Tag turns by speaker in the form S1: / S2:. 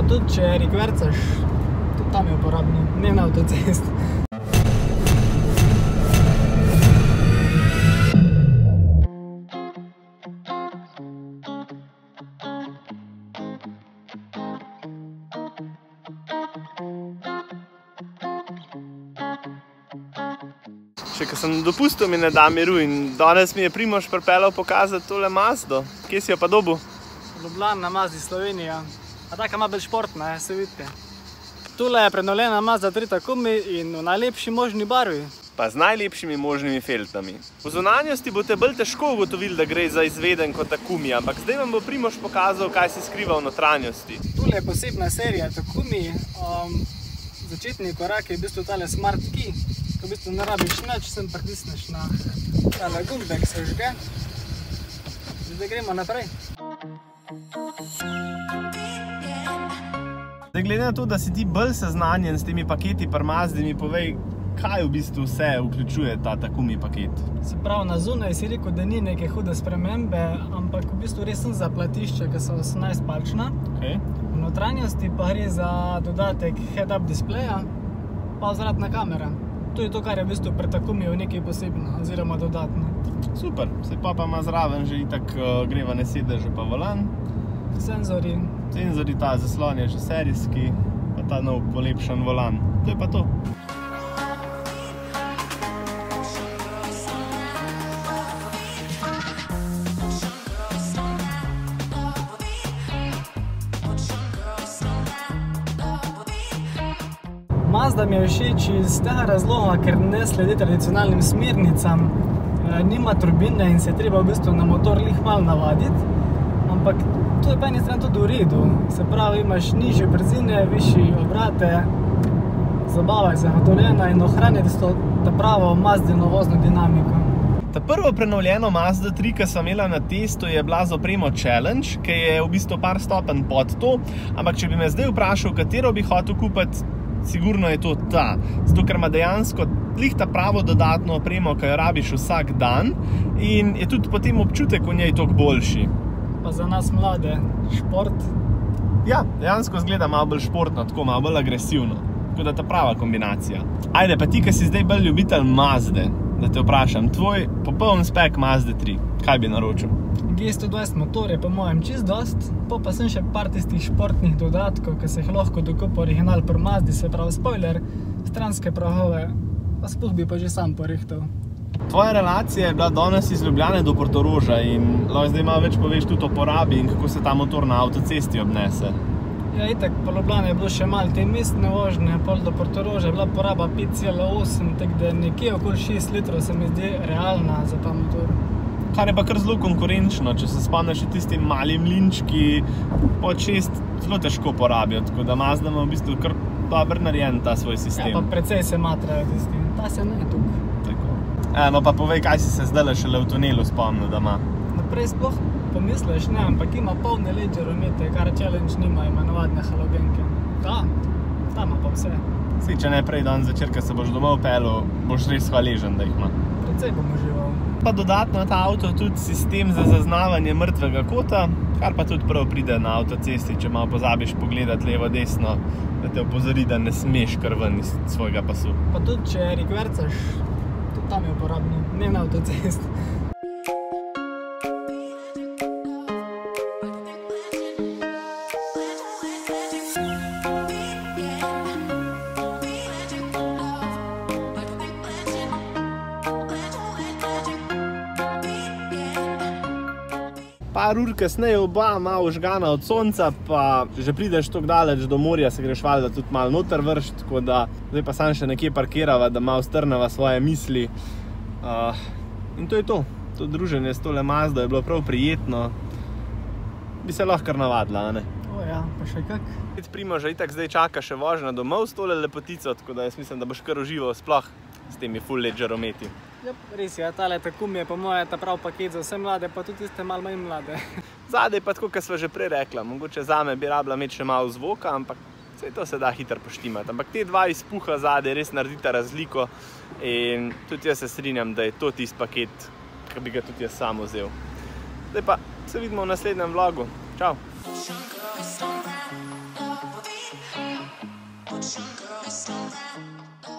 S1: Pa tudi, če rikvercaš, tudi tam je uporabno, ne na avtocest.
S2: Še ko sem dopustil, mi ne da miru in danes mi je Primož pripeljal pokazati tole Mazdo. Kje si jo pa dobil?
S1: Ljubljana, Mazdi, Slovenija. A taka ima bolj športna, se vidite. Tule je prenovljena Mazda 3 Takumi in v najlepši možni barvi.
S2: Pa z najlepšimi možnimi feltami. V zunanjosti boste bolj težko ugotovili, da gre za izvedenko Takumi, ampak zdaj vam bo Primož pokazal, kaj se skriva v notranjosti.
S1: Tule je posebna serija Takumi. Začetni korak je v bistvu tale Smart Key. Ko v bistvu ne rabiš nič, sem pritisneš na tale gumbek, se žge. Zdaj gremo naprej.
S2: Zdaj, glede na to, da si ti bolj seznanjen s temi paketi pri Mazdi, mi povej, kaj v bistvu vse vključuje ta Takumi paket.
S1: Se pravi, na zunaj si rekel, da ni neke hude spremembe, ampak v bistvu res sem za platišče, ki so 18-palčna. V notranjosti pa gre za dodatek head-up displeja, pa vzvratna kamera. To je to, kar je v bistvu pri Takumiju nekaj posebno, oziroma dodatno.
S2: Super, se pa ima zraven že itak grevane sedeže pa volan.
S1: Senzori.
S2: Senzori, ta zaslon je že serijski, pa ta nov polepšan volan. To je pa to.
S1: Mazda mi je všeč iz tega razloga, ker ne sledi tradicionalnim smernicam, nima turbine in se je treba v bistvu na motor lih malo navaditi, ampak to je po eni strani tudi v redu. Se pravi, imaš nižje brzine, višje obrate, zabava je zagotovljena in ohranjati ta pravo Mazdino vozno dinamiko.
S2: Ta prvo prenovljeno Mazda 3, ki sem imela na testu, je bila z opremo Challenge, ki je v bistvu par stopenj pod to, ampak če bi me zdaj vprašal, katero bi hotel kupiti, sigurno je to ta. Zato, ker ima dejansko glih ta pravo dodatno opremo, ki jo rabiš vsak dan in je tudi potem občutek v njej toliko boljši.
S1: Pa za nas mlade, šport.
S2: Ja, dejansko izgleda malo bolj športno, tako malo bolj agresivno. Tako da ta prava kombinacija. Ajde, pa ti, ki si zdaj bolj ljubitelj Mazde, da te vprašam, tvoj popoln spek Mazde 3, kaj bi naročil?
S1: G120 motor je po mojem čist dost, pa sem še par tistih športnih dodatkov, ki se jih lahko dokupa original pri Mazdi, se pravi spoiler, stranske prahove, pa sploh bi pa že sam porihtal.
S2: Tvoja relacija je bila danes iz Ljubljane do Portoroža in lahko zdaj malo več poveš tudi o porabi in kako se ta motor na avtocesti obnese.
S1: Ja, itak, po Ljubljani je bilo še malo te mestne vožnje, pol do Portoroža je bila poraba 5,8, tako da nekje okoli 6 litrov se mi zdi realna za ta motor.
S2: Kar je pa kar zelo konkurenčno, če se spomniš tisti mali mlinčki pod 6 zelo težko porabijo, tako da Mazda ima v bistvu kar dobro narejen ta svoj sistem.
S1: Ja, pa precej se matrajo tisti, ta se ne tukaj.
S2: No pa povej, kaj si se zdajle šele v tunelu spomnil, da ima.
S1: Naprej sploh pomisliš, ne, ampak ima polne LED žaromete, kar Challenge nima, ima navadne halogenke. Da, ta ima pa vse.
S2: Saj, če ne prej dan zvečer, ko se boš domov peljal, boš res hvaležen, da jih ima.
S1: Precej bom užival.
S2: Pa dodatno ta avto tudi sistem za zaznavanje mrtvega kota, kar pa tudi prav pride na avtocesti, če malo pozabiš pogledati levo, desno, da te opozori, da ne smeš kar ven iz svojega pasu.
S1: Pa tudi, če rikvercaš, tudi tam je uporabno, ne na avtocest.
S2: Par ur kasneje oba malo žgana od sonca, pa že prideš toliko daleč do morja, se greš valjda tudi malo noter vršt, tako da zdaj pa sam še nekje parkirava, da malo strneva svoje misli. In to je to. To druženje s tole Mazdo je bilo prav prijetno. Bi se lahko kar navadila, a ne?
S1: O ja, pa še kak.
S2: Primoža itak zdaj čaka še vožnja domov s tole lepotico, tako da jaz mislim, da boš kar užival sploh s temi full LED žarometi.
S1: Ja, res je, tale Takumi je po moje ta prav paket za vse mlade, pa tudi tiste malo manj mlade.
S2: Zadaj pa tako, kot sva že prej rekla, mogoče zame bi rabila imeti še malo zvoka, ampak saj to se da hitro poštimati. Ampak te dva izpuha zadaj res naredita razliko in tudi jaz se strinjam, da je to tisti paket, ki bi ga tudi jaz sam vzel. Zdaj pa se vidimo v naslednjem vlogu. Čau!
S3: Bye.